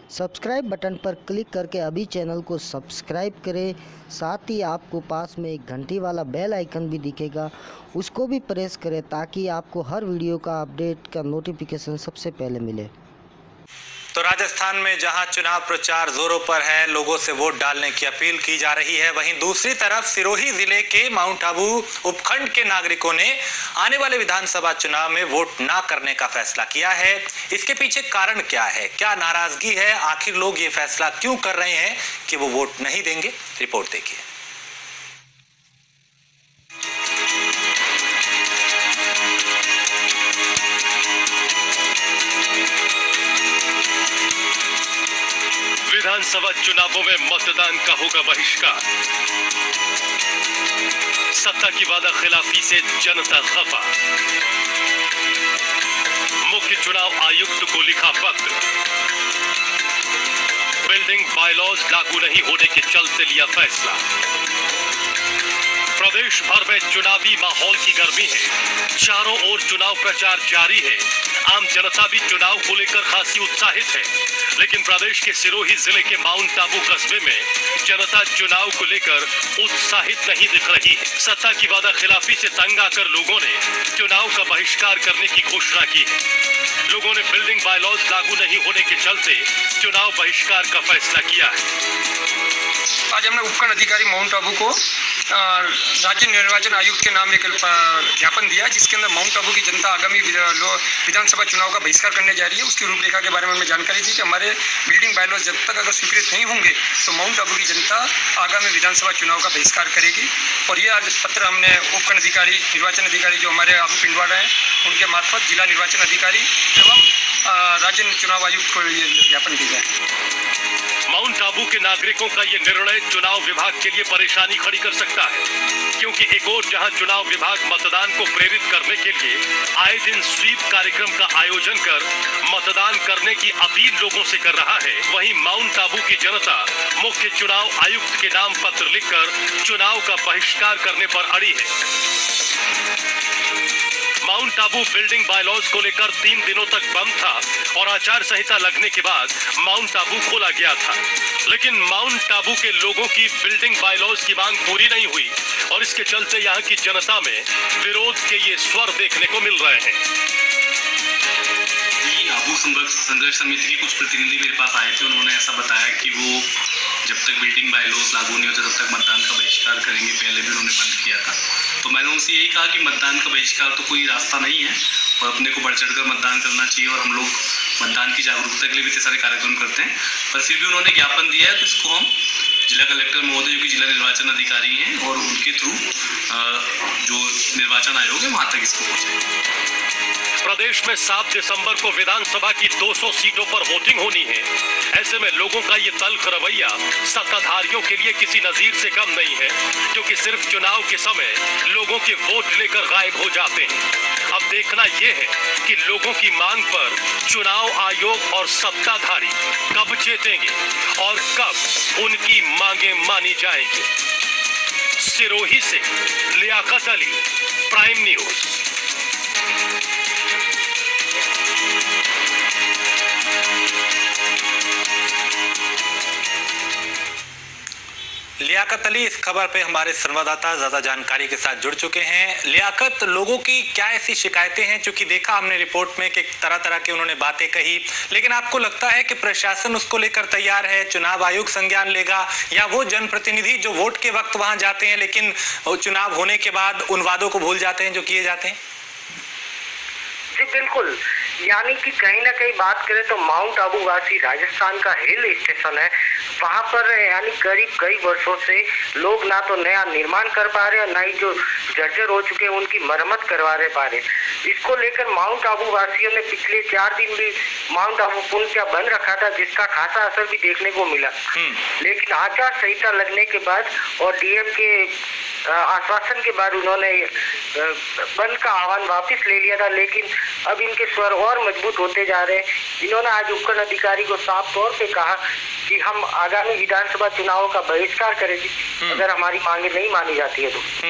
Subscribe button पर click करके अभी चैनल को सब्सक्राइब करें। साथ ही आपको पास में एक घंटी वाला बेल आइकन भी दिखेगा, उसको भी प्रेस करें ताकि आपको हर वीडियो का अपडेट का नोटिफिकेशन सबसे पहले मिले। तो राजस्थान में जहां चुनाव प्रचार जोरों पर है, लोगों से वोट डालने की अपील की जा रही है, वहीं दूसरी तरफ सिरोही जिले के माउंट आबू उपखंड के नागरिकों ने आने वाले विधानसभा चुनाव में वोट ना करने का फैसला किया है। इसके पीछे कारण क्या है, क्या नाराजगी है, आखिर लोग ये फैसला क्यों कर रहे हैं कि वो वोट नहीं देंगे? रिपोर्ट देखिए। विधानसभा चुनावों में मतदान का होगा बहिष्कार। सत्ता की वादा खिलाफी से जनता खफा। मुख्य चुनाव आयुक्त को लिखा पत्र। बिल्डिंग बायलॉज लागू नहीं होने के चलते लिया फैसला। प्रदेश भर में चुनावी माहौल की गर्मी है, चारों ओर चुनाव प्रचार जारी है। आम जनता भी चुनाव को लेकर खासी उत्साहित है, लेकिन प्रदेश के सिरोही जिले के माउंट आबू कस्बे में जनता चुनाव को लेकर उत्साहित नहीं दिख रही है। सत्ता की वादा खिलाफी से तंग आकर लोगों ने चुनाव का बहिष्कार करने की घोषणा की है। लोगों ने बिल्डिंग बायलॉज लागू नहीं होने के चलते चुनाव बहिष्कार का फैसला किया है। आज हमने उपखंड अधिकारी माउंट आबू को राज्य निर्वाचन आयुक्त के नाम एक ज्ञापन दिया, जिसके अंदर माउंट आबू की जनता आगामी विधानसभा चुनाव का बहिष्कार करने जा रही है। उसकी रूपरेखा के बारे में हमें जानकारी दी कि हमारे बिल्डिंग बायलॉज जब तक अगर स्वीकृत नहीं होंगे तो माउंट आबू की जनता आगामी विधानसभा चुनाव का बहिष्कार करेगी। और ये आज पत्र हमने उपखंड अधिकारी, निर्वाचन अधिकारी जो हमारे आबू पिंडवाड़ा हैं, उनके मार्फत जिला निर्वाचन अधिकारी एवं राज्य चुनाव आयुक्त को ये ज्ञापन दिया है। माउंट आबू के नागरिकों का ये निर्णय चुनाव विभाग के लिए परेशानी खड़ी कर सकता है, क्योंकि एक और जहां चुनाव विभाग मतदान को प्रेरित करने के लिए आए दिन स्वीप कार्यक्रम का आयोजन कर मतदान करने की अपील लोगों से कर रहा है, वहीं माउंट आबू की जनता मुख्य चुनाव आयुक्त के नाम पत्र लिखकर चुनाव का बहिष्कार करने पर अड़ी है। माउंट आबू बिल्डिंग बायलॉज को लेकर 3 दिनों तक बंद था और आचार संहिता लगने के बाद माउंट आबू खोला गया था, लेकिन माउंट आबू के लोगों की बिल्डिंग बायलॉज की मांग पूरी नहीं हुई और इसके चलते यहाँ की जनता में विरोध के ये स्वर देखने को मिल रहे हैं। आबू संघर्ष समिति के कुछ प्रतिनिधि मेरे पास आए थे। उन्होंने ऐसा बताया कि वो जब तक बिल्डिंग बायलॉज लागू नहीं होता तब तक मतदान का बहिष्कार करेंगे। पहले भी उन्होंने बंद किया था, तो मैंने उनसे यही कहा कि मतदान का बहिष्कार तो कोई रास्ता नहीं है और अपने को बढ़ चढ़कर मतदान करना चाहिए, और हम लोग मतदान की जागरूकता के लिए भी इतने सारे कार्यक्रम करते हैं। पर फिर भी उन्होंने ज्ञापन दिया है, तो इसको हम जिला कलेक्टर महोदय जो कि जिला निर्वाचन अधिकारी हैं और उनके थ्रू जो निर्वाचन आयोग है वहाँ तक इसको पहुँचाएंगे। प्रदेश में 7 दिसंबर को विधानसभा की 200 सीटों पर वोटिंग होनी है। ऐसे में लोगों का ये तल्ख रवैया सत्ताधारियों के लिए किसी नजीर से कम नहीं है, क्योंकि सिर्फ चुनाव के समय लोगों के वोट लेकर गायब हो जाते हैं। अब देखना यह है कि लोगों की मांग पर चुनाव आयोग और सत्ताधारी कब चेतेंगे और कब उनकी मांगे मानी जाएंगी। सिरोही से लियाकत अली, प्राइम न्यूज। लियाकत अली इस खबर पे हमारे संवाददाता ज्यादा जानकारी के साथ जुड़ चुके हैं। लियाकत, लोगों की क्या ऐसी शिकायतें हैं? चूंकि देखा हमने रिपोर्ट में कि तरह तरह की उन्होंने बातें कही, लेकिन आपको लगता है कि प्रशासन उसको लेकर तैयार है, चुनाव आयोग संज्ञान लेगा, या वो जनप्रतिनिधि जो वोट के वक्त वहां जाते हैं लेकिन चुनाव होने के बाद उन वादों को भूल जाते हैं जो किए जाते हैं? जी बिल्कुल, यानी कि कहीं ना कहीं बात करें तो माउंट आबू वासी राजस्थान का हिल स्टेशन है। वहां पर यानी करीब कई वर्षों से लोग ना तो नया निर्माण कर पा रहे और ना ही जो जर्जर हो चुके हैं उनकी मरम्मत करवा पा रहे। इसको लेकर माउंट आबू वासियों ने पिछले 4 दिन भी माउंट आबू पुल क्या बंद रखा था, जिसका खासा असर भी देखने को मिला। लेकिन आचार संहिता लगने के बाद और डीएम के आश्वासन के बाद उन्होंने बंद का आह्वान वापस ले लिया था, लेकिन अब इनके स्वर और मजबूत होते जा रहे हैं। इन्होंने आज उपखंड अधिकारी को साफ तौर पे कहा कि हम आगामी विधानसभा चुनावों का बहिष्कार करेंगे अगर हमारी मांगे नहीं मानी जाती है तो।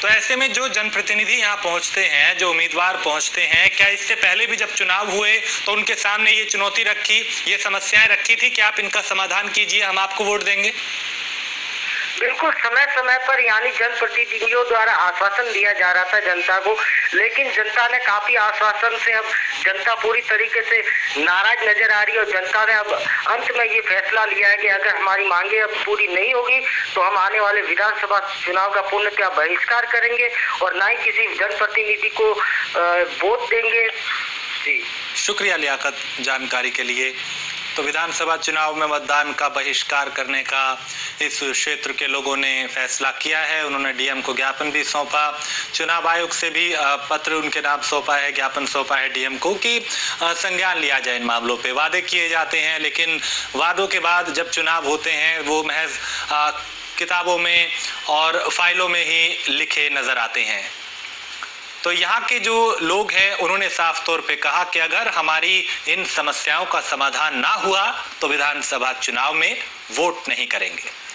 तो ऐसे में जो जनप्रतिनिधि यहाँ पहुंचते हैं, जो उम्मीदवार पहुंचते हैं, क्या इससे पहले भी जब चुनाव हुए तो उनके सामने ये चुनौती रखी, ये समस्याएं रखी थी कि आप इनका समाधान कीजिए, हम आपको वोट देंगे? बिल्कुल, समय समय पर यानी जनप्रतिनिधियों द्वारा आश्वासन दिया जा रहा था जनता को, लेकिन जनता ने काफी आश्वासन से अब जनता पूरी तरीके से नाराज नजर आ रही है और जनता ने अब अंत में ये फैसला लिया है कि अगर हमारी मांगे अब पूरी नहीं होगी तो हम आने वाले विधानसभा चुनाव का पूर्णतः बहिष्कार करेंगे और ना ही किसी जनप्रतिनिधि को वोट देंगे। जी शुक्रिया लियाकत जानकारी के लिए। तो विधानसभा चुनाव में मतदान का बहिष्कार करने का इस क्षेत्र के लोगों ने फैसला किया है। उन्होंने डीएम को ज्ञापन भी सौंपा, चुनाव आयोग से भी पत्र उनके नाम सौंपा है, ज्ञापन सौंपा है डीएम को कि संज्ञान लिया जाए इन मामलों पे। वादे किए जाते हैं लेकिन वादों के बाद जब चुनाव होते हैं वो महज किताबों में और फाइलों में ही लिखे नजर आते हैं। तो यहाँ के जो लोग हैं उन्होंने साफ तौर पे कहा कि अगर हमारी इन समस्याओं का समाधान ना हुआ तो विधानसभा चुनाव में वोट नहीं करेंगे।